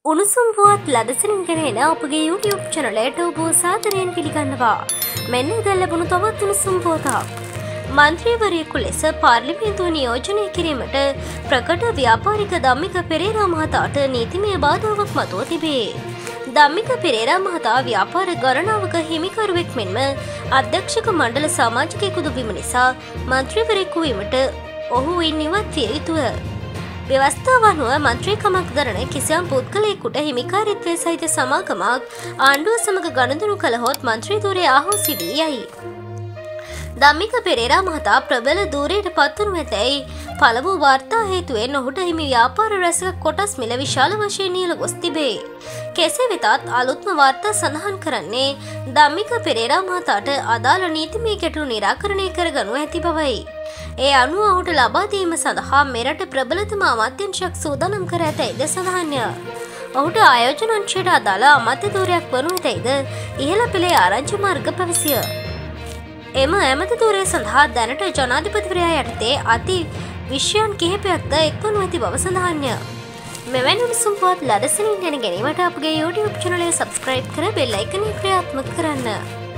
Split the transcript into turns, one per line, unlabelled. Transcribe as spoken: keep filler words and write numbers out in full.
උණුසුම් පුවත් ලදසනින් ගෙනෙන අපගේ YouTube චැනලයට ඔබ සාදරයෙන් පිළිගන්නවා. මෙන්න දැන් ලැබුණු තවත් උණුසුම් පුවතක්. මන්ත්‍රීවරයෙකු ලෙස පාර්ලිමේන්තුව නියෝජනය කිරීමට ප්‍රකට ව්‍යාපාරික ධම්මික පෙරේරා මහතාට නීතිමය බාධාවක් මතුව තිබේ. ධම්මික පෙරේරා මහතා ව්‍යාපාර ගණනාවක හිමිකරුවෙක් මෙන්ම අධ්‍යක්ෂක මණ්ඩල සමාජිකයෙකුදු වීම නිසා මන්ත්‍රීවරයෙකු වීමට ඔහු ඉන් ඉවත් විය යුතුය. ව්‍යවස්ථාව අනුව මන්ත්‍රීකමක් දරන කිසියම් පුද්ගලයෙකුට හිමිකාරීත්වය සහිත සමාගමක් ආණ්ඩුව සමග ගනුදෙනු කළහොත් මන්ත්‍රී ධුරය අහෝසි වී යයි. ධම්මික පෙරේරා මහතා ප්‍රබල ධූරයට පත්වනු ඇතැයි පළමු වාර්තා හේතුවෙන් ඔහුට හිමි ව්‍යාපාර රැසක කොටස් මිල විශාල වශයෙන් ඉහළ ගොස් තිබේ. කෙසේ වෙතත් අලුත්ම වාර්තා සඳහන් කරන්නේ ධම්මික පෙරේරා මහතාට අදාළ නීතිමය ගැටලු නිරාකරණය කරගනු ඇති බවයි. ඒ අනුව ඔහුට ලබා දීම සඳහා මෙරට ප්‍රබලතම අමාත්‍යංශයක් සූදානම් කර ඇතැයිද සඳහන්ය. ඔහුට ආයෝජන අංශයට අදාළ අමාත්‍ය ධූරයක් වනු ඇතැයිද ඉහළ පෙළේ ආරංචි මාර්ග පැවසිය. එම ඇමති ධූරය සඳහා දැනට ජනාධිපතිවරයා යටතේ අති විෂයන් කිහිපයක්ද එක්වනු ඇති බව සඳහන්ය. මෙවැනි උණුසුම් පුවත් ලදසනින් දැන ගැනීමට අපගේ YouTube චැනලය සබ්ස්ක්‍රයිබ් කර බෙල් අයිකනය ක්‍රියාත්මක කරන්න.